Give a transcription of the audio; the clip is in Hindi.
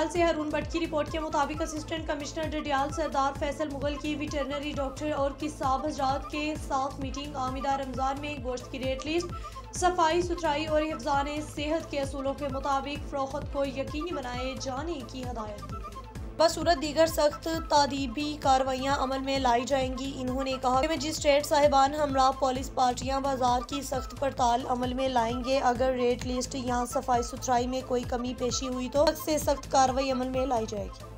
से हरून भट्ट की रिपोर्ट के मुताबिक असिस्टेंट कमिश्नर डडियाल सरदार फैसल मुगल की वेटरनरी डॉक्टर और किसाब हजरात के साथ मीटिंग आमिदा रमजान में गोश्त की रेट लिस्ट, सफाई सुथराई और हिफ्ज़ाने सेहत के असूलों के मुताबिक फ़रोख्त को यकीनी बनाए जाने की हदायत की गई। बसूरत दीगर सख्त तादीबी कार्रवाइयाँ अमल में लाई जाएंगी। इन्होंने कहा कि मजिस्ट्रेट साहिबान हमरा पुलिस पार्टियाँ बाजार की सख्त पड़ताल अमल में लाएंगे। अगर रेट लिस्ट या सफाई सुथराई में कोई कमी पेशी हुई तो सख्त से सख्त कार्रवाई अमल में लाई जाएगी।